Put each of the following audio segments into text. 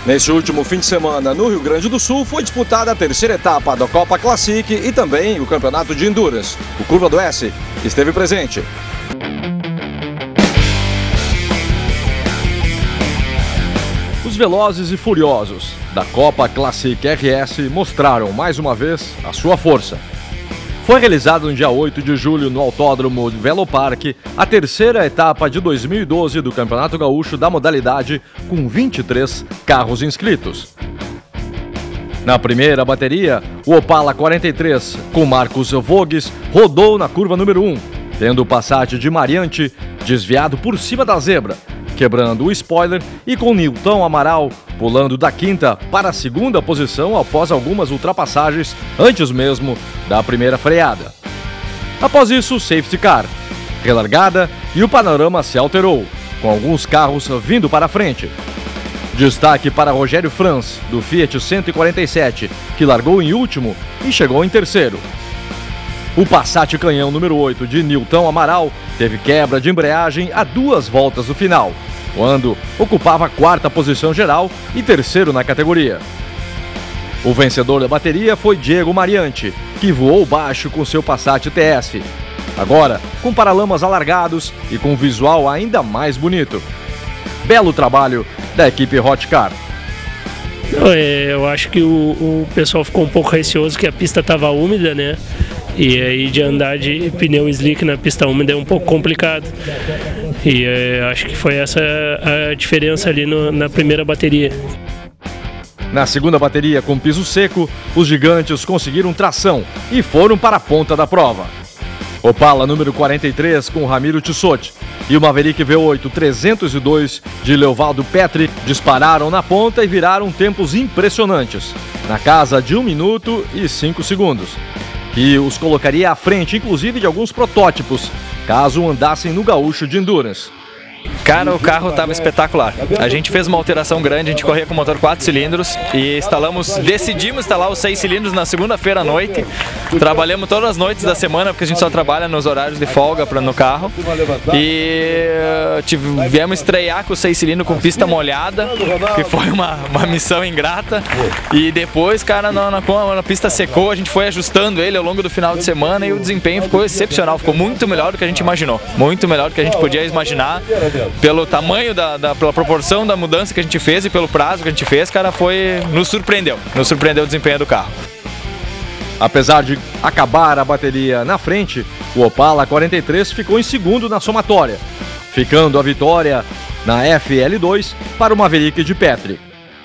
Nesse último fim de semana, no Rio Grande do Sul, foi disputada a terceira etapa da Copa Classic e também o Campeonato de Endurance. O Curva do S esteve presente. Os velozes e furiosos da Copa Classic RS mostraram mais uma vez a sua força. Foi realizado no dia 8 de julho no Autódromo Velopark a terceira etapa de 2012 do Campeonato Gaúcho da modalidade, com 23 carros inscritos. Na primeira bateria, o Opala 43, com Marcos Voges, rodou na curva número 1, tendo o Passat de Mariante desviado por cima da zebra, quebrando o spoiler, e com Nilton Amaral pulando da quinta para a segunda posição após algumas ultrapassagens antes mesmo da primeira freada. Após isso, safety car, relargada e o panorama se alterou, com alguns carros vindo para a frente. Destaque para Rogério Franz, do Fiat 147, que largou em último e chegou em terceiro. O Passat canhão número 8 de Nilton Amaral teve quebra de embreagem a 2 voltas do final, quando ocupava a quarta posição geral e terceiro na categoria. O vencedor da bateria foi Diego Mariante, que voou baixo com seu Passat TS, agora com paralamas alargados e com um visual ainda mais bonito. Belo trabalho da equipe Hot Car. Eu acho que o pessoal ficou um pouco receoso que a pista estava úmida, né? E aí de andar de pneu slick na pista úmida é um pouco complicado. E acho que foi essa a diferença ali na primeira bateria. Na segunda bateria, com piso seco, os gigantes conseguiram tração e foram para a ponta da prova. Opala número 43 com Ramiro Tissot e o Maverick V8 302 de Leovaldo Petri dispararam na ponta e viraram tempos impressionantes, na casa de 1 minuto e 5 segundos, que os colocaria à frente, inclusive, de alguns protótipos, caso andassem no gaúcho de Endurance. Cara, o carro estava espetacular. A gente fez uma alteração grande, a gente corria com motor 4 cilindros e decidimos instalar os 6 cilindros na segunda-feira à noite. Trabalhamos todas as noites da semana, porque a gente só trabalha nos horários de folga no carro. E viemos estrear com os 6 cilindros com pista molhada, que foi uma missão ingrata. E depois, cara, quando a pista secou, a gente foi ajustando ele ao longo do final de semana e o desempenho ficou excepcional, ficou muito melhor do que a gente imaginou. Muito melhor do que a gente podia imaginar. Pelo tamanho, pela proporção da mudança que a gente fez e pelo prazo que a gente fez, cara, nos surpreendeu o desempenho do carro. Apesar de acabar a bateria na frente, o Opala 43 ficou em segundo na somatória, ficando a vitória na FL2 para o Maverick de Petri.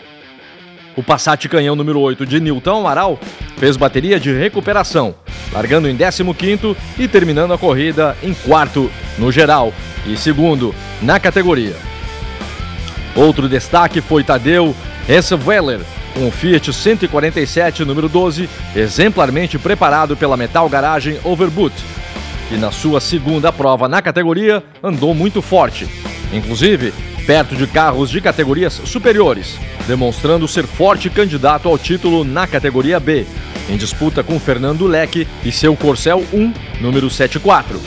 O Passat canhão número 8 de Nilton Amaral fez bateria de recuperação, largando em 15º e terminando a corrida em 4º no geral e 2º na categoria. Outro destaque foi Tadeu Hesseweller, com o Fiat 147 número 12, exemplarmente preparado pela Metal Garagem Overboot, que na sua segunda prova na categoria andou muito forte, inclusive perto de carros de categorias superiores, demonstrando ser forte candidato ao título na categoria B, em disputa com Fernando Leque e seu Corcel 1 número 74.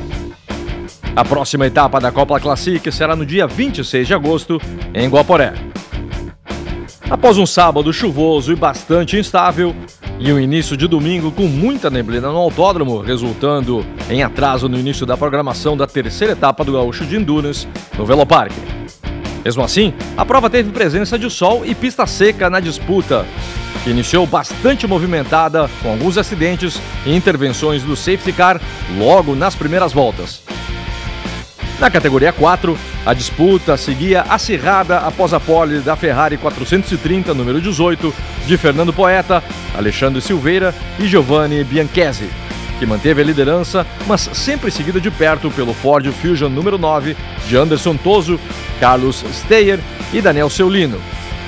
A próxima etapa da Copa Classic será no dia 26 de agosto, em Guaporé. Após um sábado chuvoso e bastante instável, e um início de domingo com muita neblina no autódromo, resultando em atraso no início da programação da terceira etapa do Gaúcho de Endurance no Velopark. Mesmo assim, a prova teve presença de sol e pista seca na disputa, que iniciou bastante movimentada, com alguns acidentes e intervenções do safety car logo nas primeiras voltas. Na categoria 4, a disputa seguia acirrada após a pole da Ferrari 430, número 18, de Fernando Poeta, Alexandre Silveira e Giovanni Bianchesi, que manteve a liderança, mas sempre seguida de perto pelo Ford Fusion número 9, de Anderson Toso, Carlos Steyer e Daniel Seulino.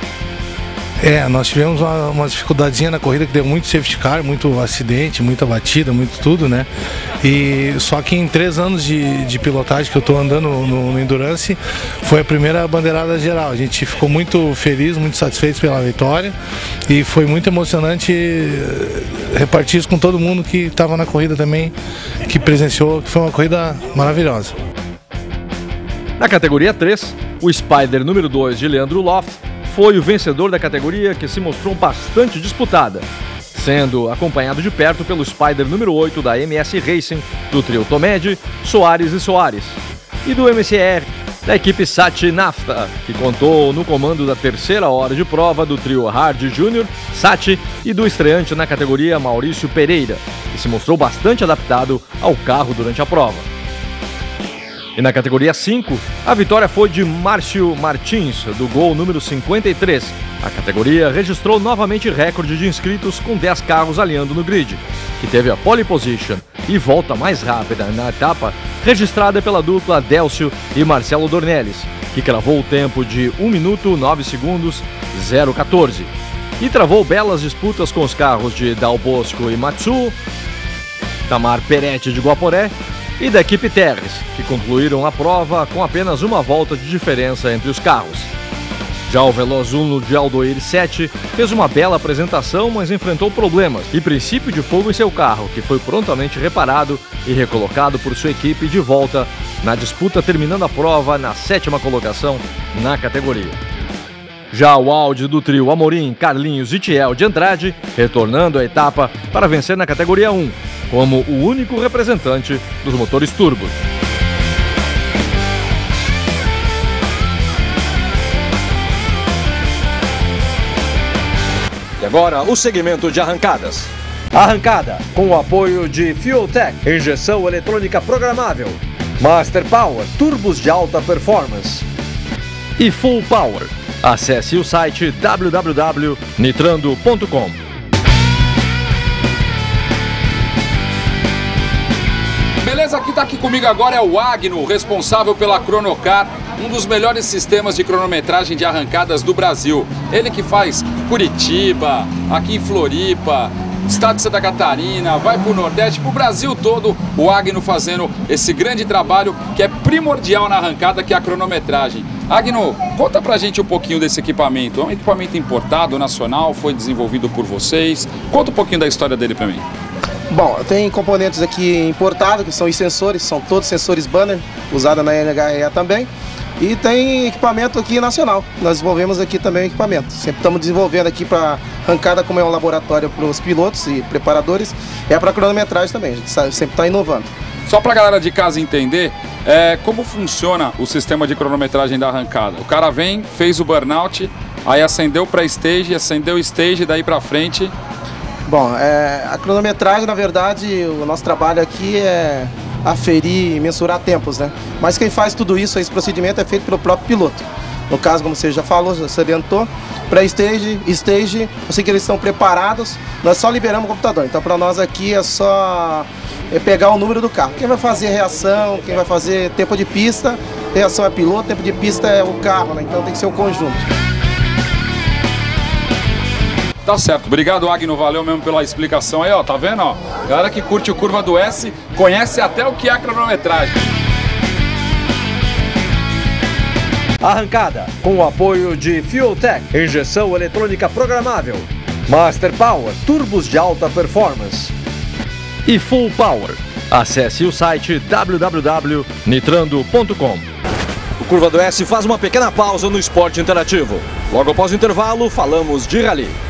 Nós tivemos uma dificuldadezinha na corrida, que deu muito safety car, muito acidente, muita batida, muito tudo, né? E só que em 3 anos de pilotagem que eu estou andando no Endurance, foi a primeira bandeirada geral. A gente ficou muito feliz, muito satisfeito pela vitória e foi muito emocionante repartir isso com todo mundo que estava na corrida também, que presenciou, que foi uma corrida maravilhosa. Na categoria 3, o Spider número 2 de Leandro Loft foi o vencedor da categoria, que se mostrou bastante disputada, sendo acompanhado de perto pelo Spider número 8 da MS Racing, do trio Tomed, Soares e Soares, e do MCR, da equipe Sati Nafta, que contou no comando da terceira hora de prova do trio Hard Júnior, Sati, e do estreante na categoria Maurício Pereira, que se mostrou bastante adaptado ao carro durante a prova. E na categoria 5, a vitória foi de Márcio Martins, do Gol número 53. A categoria registrou novamente recorde de inscritos com 10 carros alinhando no grid, que teve a pole position e volta mais rápida na etapa registrada pela dupla Délcio e Marcelo Dornelles, que cravou o tempo de 1 minuto 9 segundos 0,14 e travou belas disputas com os carros de Dal Bosco e Matsuo, Tamar Peretti de Guaporé e da equipe Terres, que concluíram a prova com apenas uma volta de diferença entre os carros. Já o Veloz Uno de Aldoir 7 fez uma bela apresentação, mas enfrentou problemas e princípio de fogo em seu carro, que foi prontamente reparado e recolocado por sua equipe de volta na disputa, terminando a prova na 7ª colocação na categoria. Já o Audi do trio Amorim, Carlinhos e Tiel de Andrade, retornando à etapa para vencer na categoria 1, como o único representante dos motores turbo. E agora o segmento de arrancadas. Arrancada com o apoio de Fueltech, injeção eletrônica programável, Master Power, turbos de alta performance e Full Power. Acesse o site www.nitrando.com. Beleza, quem está aqui comigo agora é o Agno, responsável pela Cronocar, um dos melhores sistemas de cronometragem de arrancadas do Brasil. Ele que faz Curitiba, aqui em Floripa, estado de Santa Catarina, vai para o Nordeste, para o Brasil todo, o Agno fazendo esse grande trabalho que é primordial na arrancada, que é a cronometragem. Agno, conta pra gente um pouquinho desse equipamento. É um equipamento importado, nacional, foi desenvolvido por vocês. Conta um pouquinho da história dele pra mim. Bom, tem componentes aqui importados, que são os sensores, são todos sensores banner, usados na NHEA também. E tem equipamento aqui nacional, nós desenvolvemos aqui também o equipamento. Sempre estamos desenvolvendo aqui para arrancada, como é um laboratório para os pilotos e preparadores, é para cronometragem também, a gente sempre está inovando. Só para a galera de casa entender, como funciona o sistema de cronometragem da arrancada. O cara vem, fez o burnout, aí acendeu o pré-stage, acendeu o stage, daí para frente. Bom, a cronometragem, na verdade, o nosso trabalho aqui é aferir e mensurar tempos, né? Mas quem faz tudo isso, esse procedimento é feito pelo próprio piloto. No caso, como você já falou, já salientou, pré-stage, stage, eu sei que eles estão preparados, nós só liberamos o computador. Então, para nós aqui é só pegar o número do carro. Quem vai fazer reação, quem vai fazer tempo de pista, reação é piloto, tempo de pista é o carro, né? Então tem que ser um conjunto. Tá certo, obrigado Agno, valeu mesmo pela explicação aí, ó, tá vendo, ó? Galera que curte o Curva do S, conhece até o que é a cronometragem. Arrancada com o apoio de Fueltech, injeção eletrônica programável, Master Power, turbos de alta performance e Full Power. Acesse o site www.nitrando.com. O Curva do S faz uma pequena pausa no esporte interativo. Logo após o intervalo, falamos de rally.